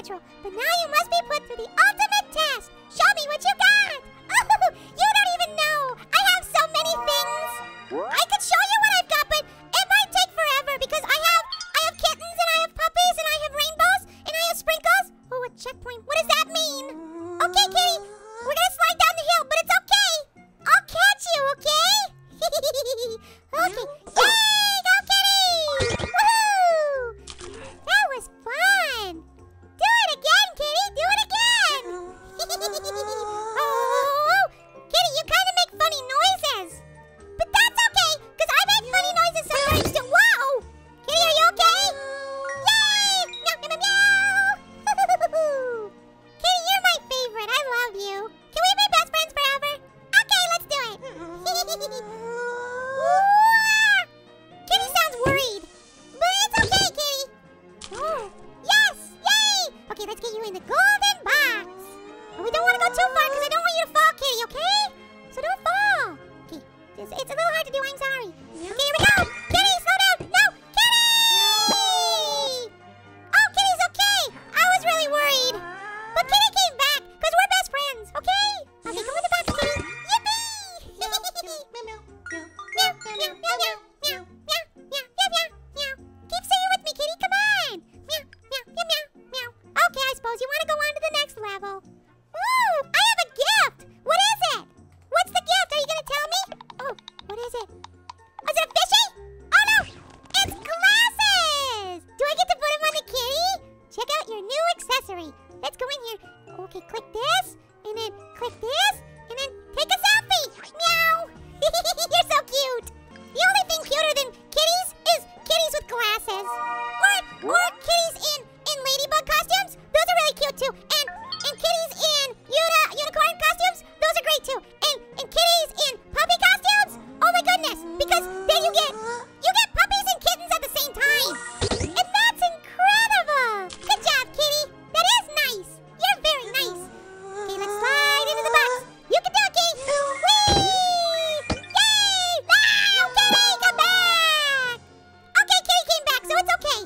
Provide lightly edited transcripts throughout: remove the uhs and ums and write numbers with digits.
natural, but now you must be put through the ultimate test. Show me what you got. Oh, you don't even know. I have so many things. I could show you what I've got, but it might take forever because I have kittens and I have puppies and I have rainbows and I have sprinkles. Oh, a checkpoint. What does that mean? Okay, kitty. We're gonna slide down the hill, but it's okay. I'll catch you, okay? Okay. Yay! Go, kitty! Woohoo! That was fun. Do it again, kitty. Do it again. Oh, kitty, you kind of make funny noises. But that's okay, because I make funny noises sometimes too. Whoa! Kitty, are you okay? Yay! Meow, meow, meow. Kitty, you're my favorite. I love you. Can we be best friends forever? Okay, let's do it. Kitty sounds worried. But it's okay, Kitty. Oh, yes! Yay! Okay, let's get you in the golden box. Oh, we don't want to go too far because I don't want you to fall, Kitty, okay? So don't fall. Okay, it's a little hard to do. I'm sorry. Okay, here we go. Kitty, slow down. No, Kitty! Oh, Kitty's okay. I was really worried. But Kitty came back because we're best friends, okay? Okay, go in the box, Kitty. Yippee! Meow, meow, meow, meow, meow, meow, meow, meow, meow. Keep saying it with me, Kitty. Come on. Meow, meow, meow, meow, meow. Okay, I suppose you want to go on to the next level. Ooh, I have a gift. What is it? What's the gift? Are you going to tell me? Oh, what is it? Is it a fishy? Oh, no. It's glasses. Do I get to put them on the kitty? Check out your new accessory. Let's go in here. Okay, click this, and then click this, and then take a selfie. Meow. You're so cute. The only thing cuter than kitties is kitties with glasses. Or kitties in ladybug costumes. Those are really cute too. And kitties in unicorn costumes. Those are great too. And kitties in puppy costumes. Oh my goodness. Because then you get puppies and kittens at the same time. And that's incredible. Good job, kitty. That is nice. You're very nice. Okay, let's slide into the box. You can do it, kitty. Whee! Yay! No, kitty, come back. Okay, kitty came back, so it's okay.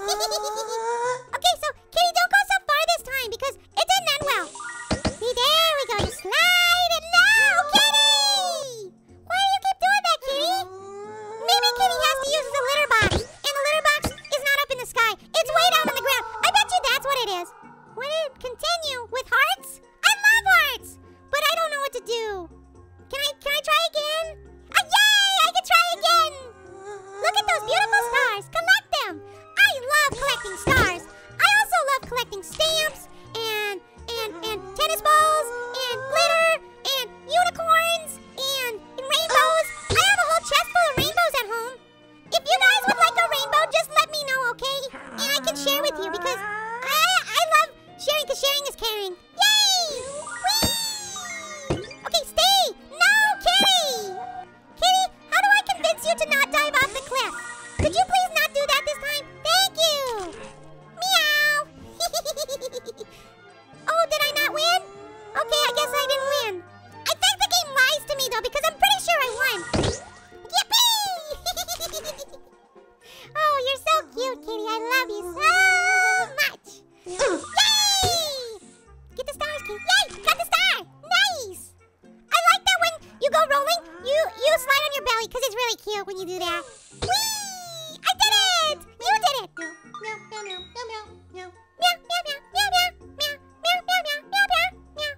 Okay, so kitty, don't go so far this time because it didn't end well. See, there we go. You slide and now, kitty. Why do you keep doing that, kitty? Maybe kitty has to use the litter box, and the litter box is not up in the sky. It's way down on the ground. I bet you that's what it is. Want to continue with hearts? I love hearts, but I don't know what to do. Can I try again? Yay! I can try again. Look at those beautiful stars. Collect them. I love collecting stars. I also love collecting stamps and tennis balls and glitter and unicorns and rainbows. I have a whole chest full of rainbows at home. If you guys would like a rainbow, just let me know, okay? And I can share with you because I love sharing because sharing is caring. Yay! Whee! Okay, stay. No, Kitty. Kitty, how do I convince you to not dive off the cliff? Could you please not do that this time? Thank you. Meow. Oh, did I not win? Okay, I guess I didn't win. I think the game lies to me though because I'm pretty sure I won. Yippee! Oh, you're so cute, Kitty. I love you so much. Yay! Get the stars, Kitty. Yay! Got the star. Nice. I like that when you go rolling, you slide on your belly because it's really cute when you do that. Whee! I did it! You did it! Meow, meow, meow, meow, meow, meow. Meow, meow, meow, meow, meow, meow, meow, meow, meow, meow, meow.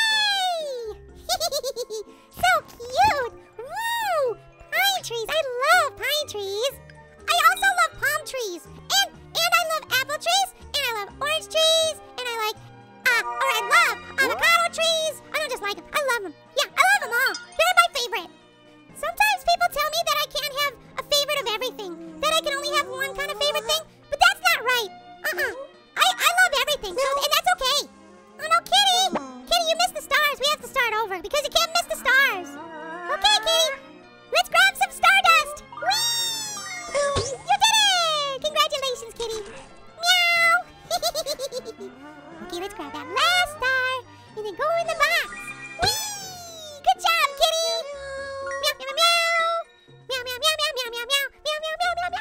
Yay! So cute! Woo! Pine trees. I love pine trees. I also love palm trees. And I love apple trees. And I love orange trees. And I love avocado trees. I don't just like them. I love them. Yeah, I love them all. They're my favorite. Sometimes people tell me that I can't have a favorite of everything. That I can only have one kind of favorite thing. But that's not right. I love everything. And that's okay. Oh no, Kitty. Kitty, you missed the stars. We have to start over because you can't miss the stars. Okay, Kitty. Let's grab some stardust. Whee! You did it! Congratulations, Kitty. Meow. Okay, let's grab that last star and then go in the box. Whee! Good job, Kitty. Meow, meow, meow. Meow, meow, meow, meow, meow, meow, meow, meow, meow, meow, meow, meow.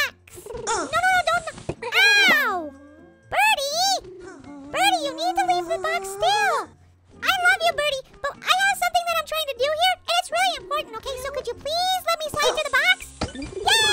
to leave the box still. I love you, Birdie, but I have something that I'm trying to do here, and it's really important, okay? So could you please let me slide to the box? Yay!